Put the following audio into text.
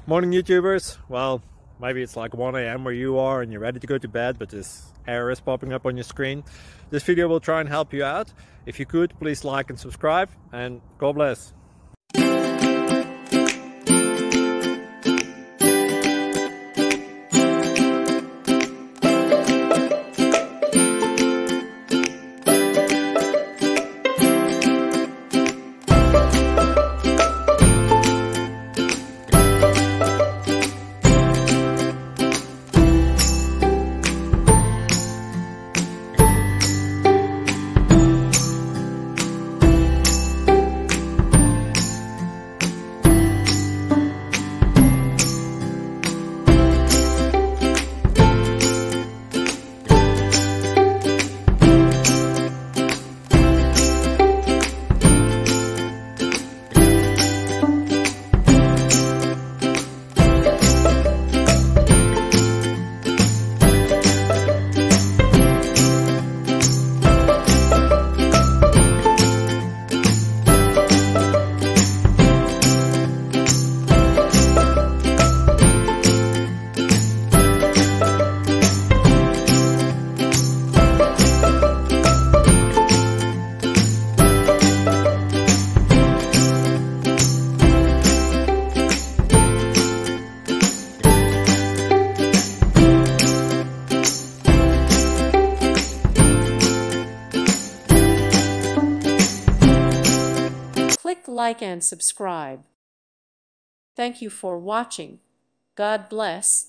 Morning YouTubers. Well, maybe it's like 1 a.m. where you are and you're ready to go to bed, but this error is popping up on your screen. This video will try and help you out. If you could, please like and subscribe, and God bless. Click like and subscribe. Thank you for watching. God bless.